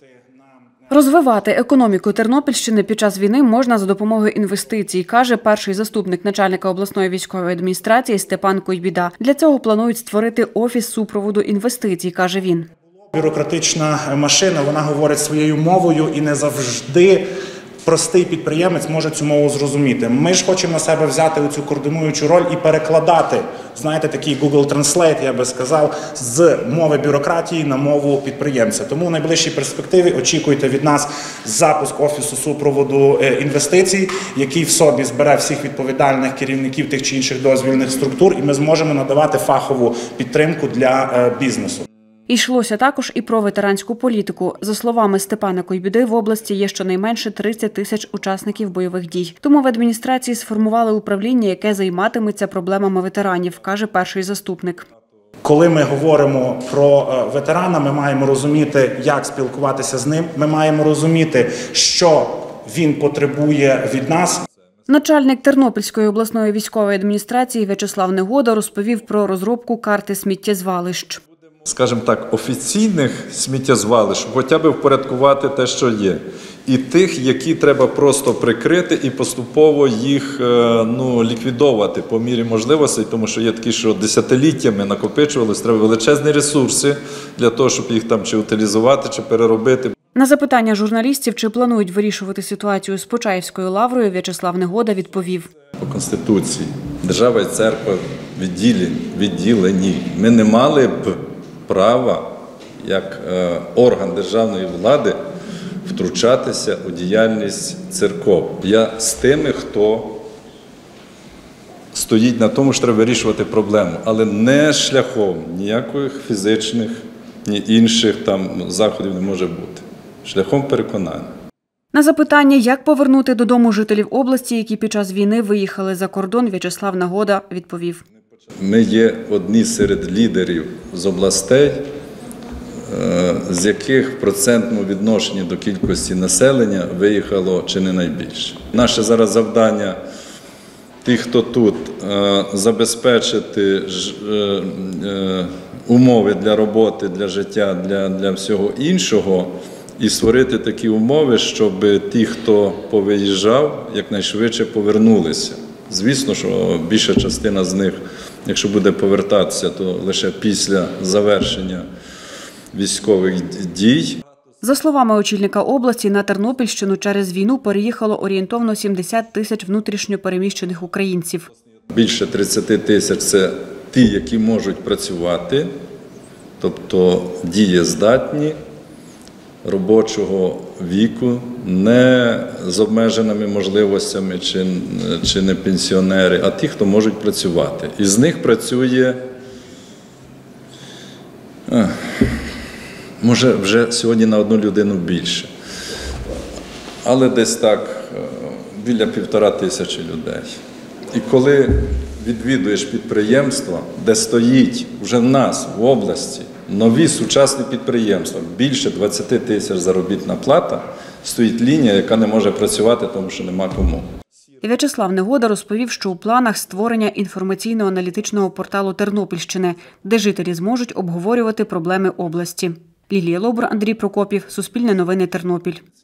Розвивати економіку Тернопільщини під час війни можна за допомогою інвестицій, каже перший заступник начальника обласної військової адміністрації Степан Куйбіда. Для цього планують створити офіс супроводу інвестицій, каже він. Бюрократична машина, вона говорить своєю мовою і не завжди простий підприємець може цю мову зрозуміти. Ми ж хочемо на себе взяти цю координуючу роль і перекладати, знаєте, такий Google Translate, я би сказав, з мови бюрократії на мову підприємця. Тому в найближчій перспективі очікуйте від нас запуск офісу супроводу інвестицій, який в собі збере всіх відповідальних керівників тих чи інших дозвільних структур, і ми зможемо надавати фахову підтримку для бізнесу. Йшлося також і про ветеранську політику. За словами Степана Куйбіди, в області є щонайменше 30 тисяч учасників бойових дій. Тому в адміністрації сформували управління, яке займатиметься проблемами ветеранів, каже перший заступник. Коли ми говоримо про ветерана, ми маємо розуміти, як спілкуватися з ним, ми маємо розуміти, що він потребує від нас. Начальник Тернопільської обласної військової адміністрації В'ячеслав Негода розповів про розробку карти сміттєзвалищ. Скажімо так, офіційних сміттєзвалищ, хоча б впорядкувати те, що є. І тих, які треба просто прикрити і поступово їх ліквідовувати по мірі можливостей, тому що є такі, що десятиліттями накопичувалися, треба величезні ресурси для того, щоб їх там чи утилізувати, чи переробити. На запитання журналістів, чи планують вирішувати ситуацію з Почаївською лаврою, В'ячеслав Негода відповів. По Конституції держава і церква відділені. Ми не мали б права, як орган державної влади, втручатися у діяльність церков. Я з тими, хто стоїть на тому, що треба вирішувати проблему, але не шляхом ніяких фізичних, ні інших там заходів не може бути. Шляхом переконання. На запитання, як повернути додому жителів області, які під час війни виїхали за кордон, В'ячеслав Негода відповів. Ми є одні серед лідерів з областей, з яких в процентному відношенні до кількості населення виїхало чи не найбільше. Наше зараз завдання тих, хто тут, забезпечити умови для роботи, для життя, для всього іншого і створити такі умови, щоб ті, хто повиїжджав, якнайшвидше повернулися. Звісно, що більша частина з них, якщо буде повертатися, то лише після завершення військових дій. За словами очільника області, на Тернопільщину через війну переїхало орієнтовно 70 тисяч внутрішньо переміщених українців. Більше 30 тисяч – це ті, які можуть працювати, тобто дієздатні, робочого віку, не з обмеженими можливостями чи не пенсіонери, а ті, хто можуть працювати. Із них працює, може вже сьогодні на одну людину більше, але десь так біля 1500 людей. І коли відвідуєш підприємства, де стоїть вже в нас, в області, нові сучасні підприємства, більше 20 тисяч заробітна плата, стоїть лінія, яка не може працювати, тому що нема кому. В'ячеслав Негода розповів, що у планах створення інформаційно-аналітичного порталу Тернопільщини, де жителі зможуть обговорювати проблеми області. Лілія Лобур, Андрій Прокопів, Суспільне новини, Тернопіль.